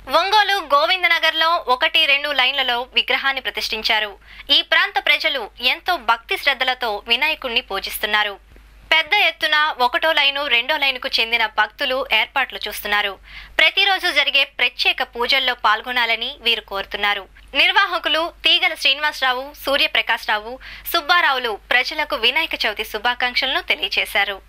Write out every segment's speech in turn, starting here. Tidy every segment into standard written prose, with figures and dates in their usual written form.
ఒంగోలు గోవిందనగర్లో 1-2 లైన్లలో విగ్రహాన్ని ప్రతిష్ఠించారు. ఈ ప్రాంత ప్రజలు ఎంతో భక్తి శ్రద్ధలతో వినాయకుణ్ణి పూజిస్తున్నారు. పెద్ద ఎత్తున 1వ లైను 2వ లైనుకు చెందిన భక్తులు ఏర్పాట్లు చూస్తున్నారు. ప్రతిరోజు జరిగే ప్రత్యేక పూజల్లో పాల్గొనాలని వీరు కోరుతున్నారు. నిర్వాహకులు తీగల శ్రీనివాసరావు, సూర్యప్రకాశ్ రావు, సుబ్బారావులు ప్రజలకు వినాయక చవితి శుభాకాంక్షలను తెలియజేశారు.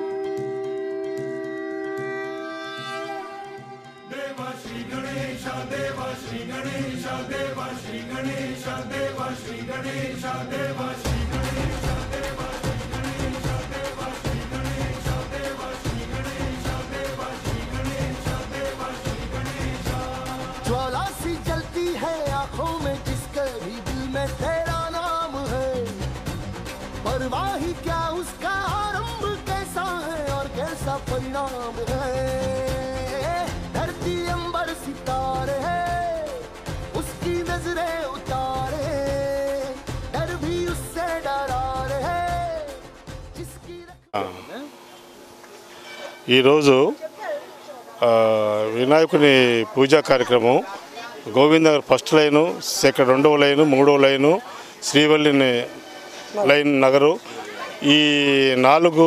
ज्वाला सी जलती है आंखों में जिसके भी दिल में तेरा नाम है, परवाह ही क्या उसका आरंभ कैसा है और कैसा परिणाम है। धरती अंबर सितारे है उसकी नजरें उतारे, डर भी उससे डरा रहे जिसकी ఈ రోజు వినాయకుని పూజా కార్యక్రమం గోవిందనగర్ ఫస్ట్ లైను, సెకండ్ 2వ లైను, 3వ లైను, శ్రీవల్లి లైన్ నగరు, ఈ 4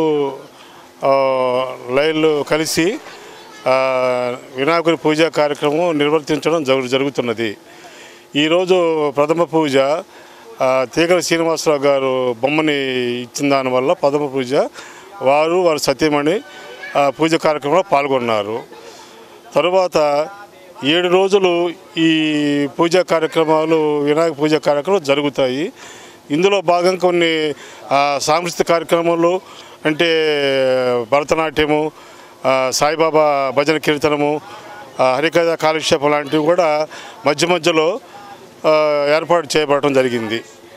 లైన్లు కలిసి వినాయకుని పూజా కార్యక్రమం నిర్వర్తించడం జరుగుతున్నది. ఈరోజు ప్రథమ పూజ తీగల శ్రీనివాసరావు గారు బొమ్మని ఇచ్చిన దానివల్ల ప్రథమ పూజ వారి సతీమణి పూజ కార్యక్రమంలో పాల్గొన్నారు. తరువాత 7 రోజులు ఈ పూజా కార్యక్రమాలు వినాయక పూజా కార్యక్రమాలు జరుగుతాయి. ఇందులో భాగంగా కొన్ని సాంస్కృతిక కార్యక్రమాలు అంటే భరతనాట్యము, సాయిబాబా భజన కీర్తనము, హరికథ కాలక్షేపం లాంటివి కూడా మధ్య మధ్యలో ఏర్పాటు చేయబడటం జరిగింది.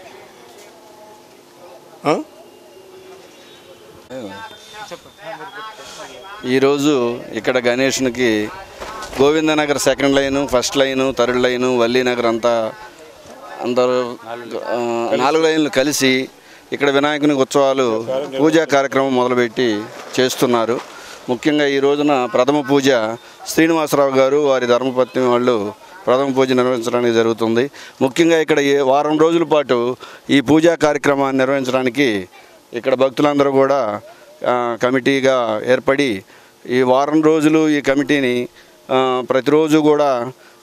ఈరోజు ఇక్కడ గణేష్నికి Govindnagar second line, first line, third line, Vallinagar అందరూ 4 లైన్లు కలిసి ఇక్కడ వినాయకుని ఉత్సవాలు పూజా కార్యక్రమం మొదలుపెట్టి చేస్తున్నారు. ముఖ్యంగా ఈ రోజున ప్రథమ పూజ శ్రీనివాసరావు గారు వారి ధర్మపత్ని వాళ్ళు ప్రథమ పూజ నిర్వహించడానికి జరుగుతుంది. ముఖ్యంగా ఇక్కడ వారం రోజుల పాటు ఈ పూజా కార్యక్రమాన్ని నిర్వహించడానికి ఇక్కడ భక్తులందరూ కూడా కమిటీగా ఏర్పడి ఈ వారం రోజులు ఈ కమిటీని ప్రతిరోజు కూడా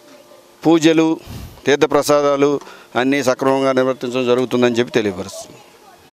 పూజలు, తీర్థప్రసాదాలు అన్నీ సక్రమంగా నిర్వర్తించడం జరుగుతుందని చెప్పి తెలియపరుస్తుంది.